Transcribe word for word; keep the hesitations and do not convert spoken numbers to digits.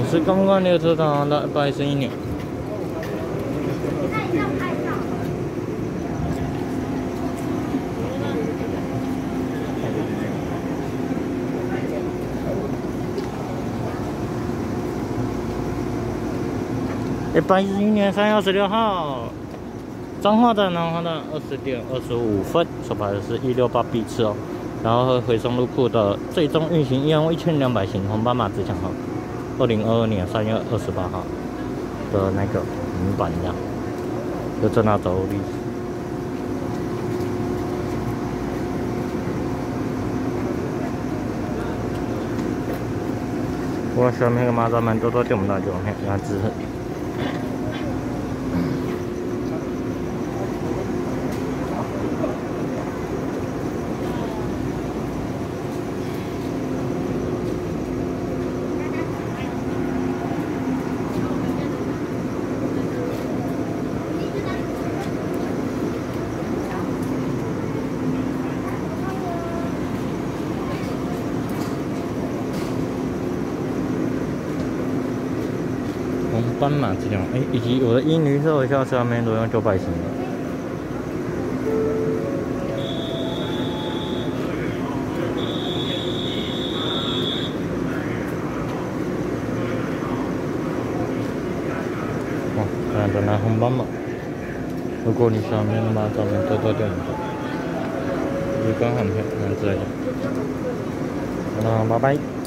是刚刚列车长的一百一十一年。一百一十一年三月二十六号，彰化站南华站二十点二十五分，首排的是一六八 B 次哦。然后回松路库的最终运行一万一千两百型红斑马自强号，二零二二年三月二十八号的那个名版一样，就正大走路历史。我喜欢那个马扎们多多点我们大就往下支持。红斑马这种，哎，以及我的英女特效下面都用九百型的。哦，看着那红斑马，如果你上面的马上面多多点的，鱼竿很漂亮之类的。那拜拜。